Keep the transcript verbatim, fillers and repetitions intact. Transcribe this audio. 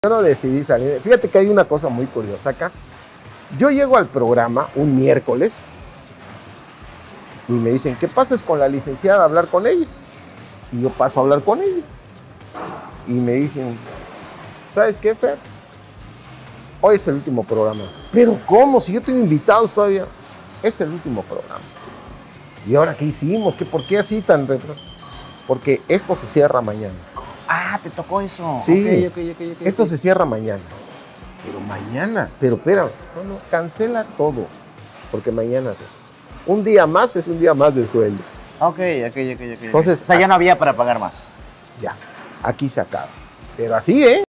Yo no decidí salir. Fíjate que hay una cosa muy curiosa acá. Yo llego al programa un miércoles y me dicen, ¿qué pasas con la licenciada a hablar con ella? Y yo paso a hablar con ella. Y me dicen, ¿sabes qué, Fer? Hoy es el último programa. ¿Pero cómo? Si yo tengo invitados todavía. Es el último programa. ¿Y ahora qué hicimos? ¿Qué, ¿Por qué así tan repro? Porque esto se cierra mañana. Ah, ¿te tocó eso? Sí, okay, okay, okay, okay, esto okay. se cierra mañana. Pero mañana, pero espera, no, no, cancela todo. Porque mañana, un día más es un día más del sueldo. Ok, ok, ok, ok. Entonces, o sea, ya no había para pagar más. Ya, aquí se acaba. Pero así, ¿eh?